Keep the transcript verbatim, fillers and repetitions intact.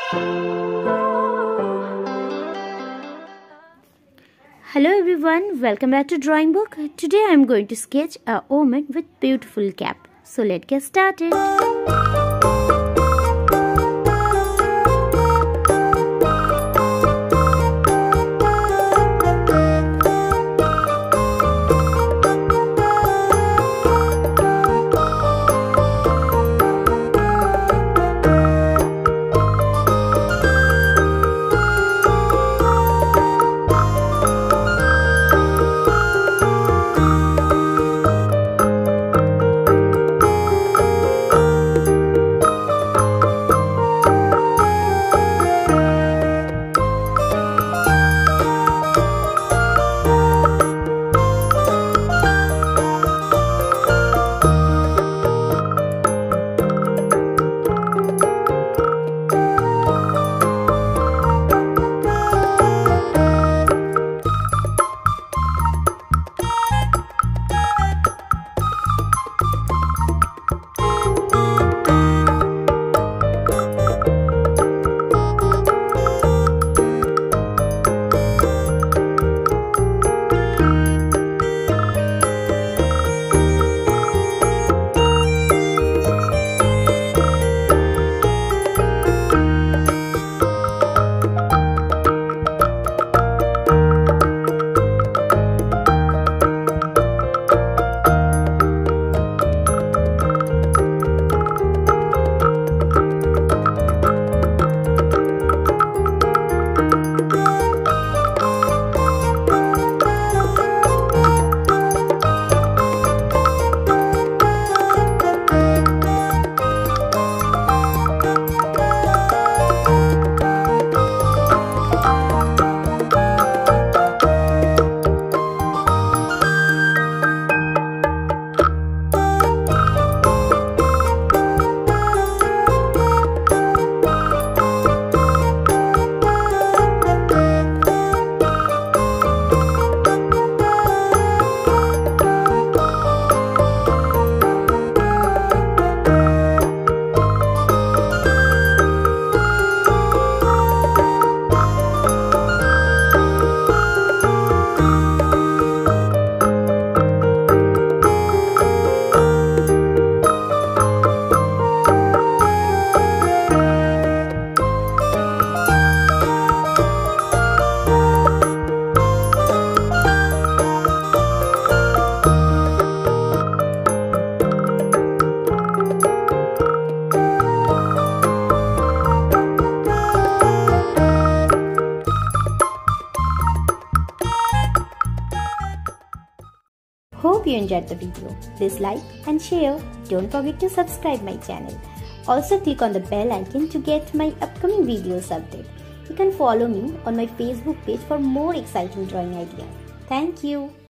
Hello everyone, welcome back to Drawing Book. Today I am going to sketch a woman with beautiful cap. So let's get started. Hope you enjoyed the video. Please like and share. Don't forget to subscribe my channel. Also click on the bell icon to get my upcoming videos update. You can follow me on my Facebook page for more exciting drawing ideas. Thank you.